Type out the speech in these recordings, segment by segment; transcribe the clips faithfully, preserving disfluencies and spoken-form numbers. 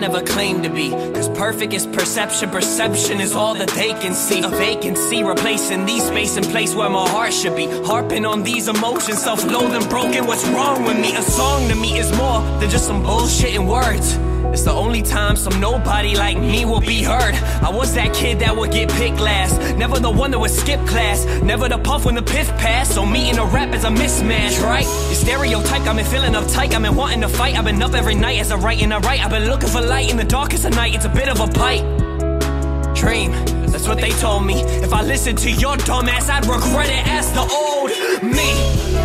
never claim to be, cause perfect is perception, perception is all that they can see. A vacancy replacing these space and place where my heart should be. Harping on these emotions, self-loathing, broken, what's wrong with me? A song to me is more than just some bullshit in words. It's the only time some nobody like me will be heard. I was that kid that would get picked last, never the one that would skip class, never the puff when the piff passed. So me and a rap is a mismatch, right? You stereotype, I've been feeling uptight, I've been wanting to fight, I've been up every night as I write and I write. I've been looking for light in the darkest of night, it's a bit of a pipe dream, that's what they told me. If I listened to your dumb ass, I'd regret it as the old me.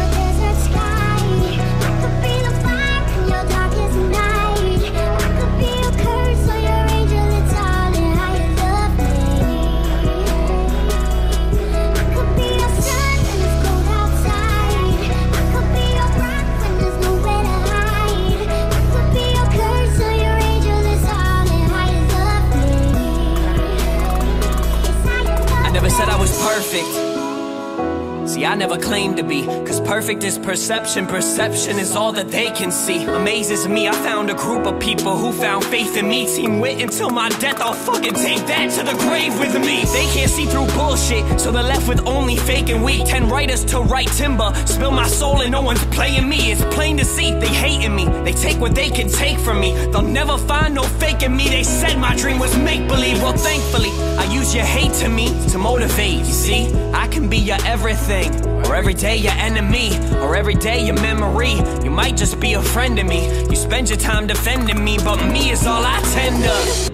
Said I was perfect. See, I never claimed to be, cause perfect is perception, perception is all that they can see. Amazes me, I found a group of people who found faith in me. Team wit until my death, I'll fucking take that to the grave with me. They can't see through bullshit, so they're left with only fake and weak. Ten writers to write timber, spill my soul and no one's playing me. It's plain to see, they hating me, they take what they can take from me. They'll never find no fake in me, they said my dream was make-believe. Well, thankfully, I use your hate to me to motivate. You see, I can be your everything, or every day your enemy, or every day your memory. You might just be a friend to me, you spend your time defending me, but me is all I tend to